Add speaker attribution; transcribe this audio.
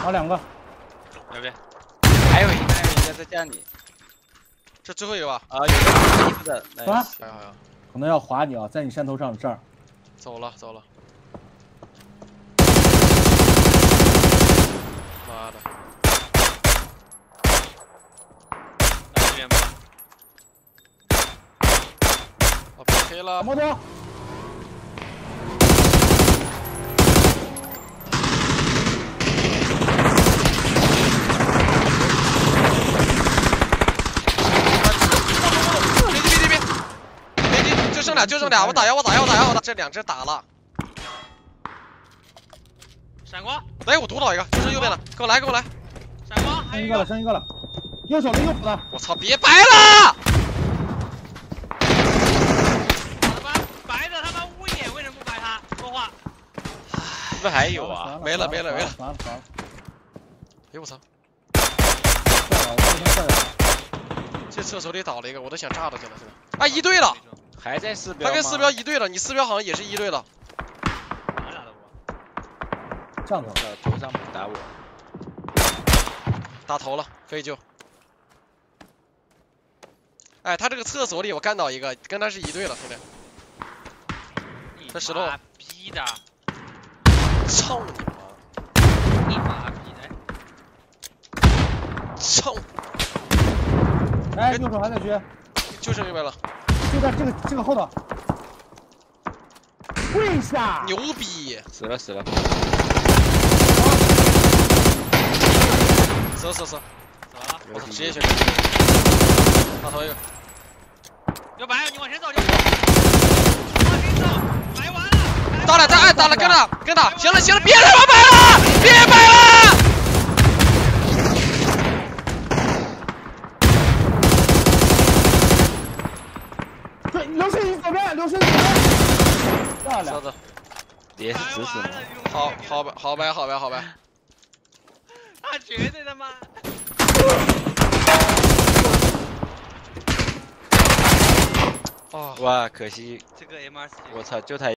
Speaker 1: 好2个。
Speaker 2: 右边。还有一个在家里。
Speaker 3: 这最后一个吧？
Speaker 2: 啊，有个衣服的。
Speaker 1: 走啊！
Speaker 3: 哎呀，
Speaker 1: 可能要划你啊，在你山头上这儿。
Speaker 3: 走了。妈的！
Speaker 2: 那这边吧。
Speaker 3: 我被黑了。
Speaker 1: 摩托。
Speaker 3: 别！就剩俩，我打，这2只打了。
Speaker 2: 闪光！
Speaker 3: 哎，我毒倒一个，就剩右边了，跟我来。
Speaker 2: 闪光，还有
Speaker 1: 剩一个了，右手的。
Speaker 3: 我操，别白了！
Speaker 2: 他妈白的他妈乌眼，为什么不白他？说话。是不是还有啊？
Speaker 3: 没了。
Speaker 1: 完了。
Speaker 3: 哎我操！
Speaker 1: 再了。
Speaker 3: 这厕所里倒了一个，我都想炸他去了，现在。哎，1队了。
Speaker 2: 还在4标吗？
Speaker 3: 他跟4标1队了，你4标好像也是1队了。
Speaker 2: 哪打的我？
Speaker 1: 这样子。
Speaker 2: 头上打我。
Speaker 3: 打头了，可以救。哎，他这个厕所里我干倒一个，跟他是1队了，兄弟。这石头。
Speaker 2: 妈逼的！
Speaker 3: 操你妈！
Speaker 2: 你妈逼的！
Speaker 3: 操！
Speaker 1: 哎，右手还在狙，
Speaker 3: 就剩右边了。
Speaker 1: 就在这个后头。跪下！
Speaker 3: 牛逼！
Speaker 2: 死了。
Speaker 3: 死。
Speaker 2: 怎么了？
Speaker 3: 我操，直接选。打头一个。
Speaker 2: 要白，你往前走就。往前走，白完了。
Speaker 3: 打了，打了，跟他，行了，别他妈白了，别白了！
Speaker 1: 对，刘顺你左边。漂亮。
Speaker 2: 也是直死吗？
Speaker 3: 好白。
Speaker 2: 他绝对他妈。哇，可惜这个 MR4，我操，就他。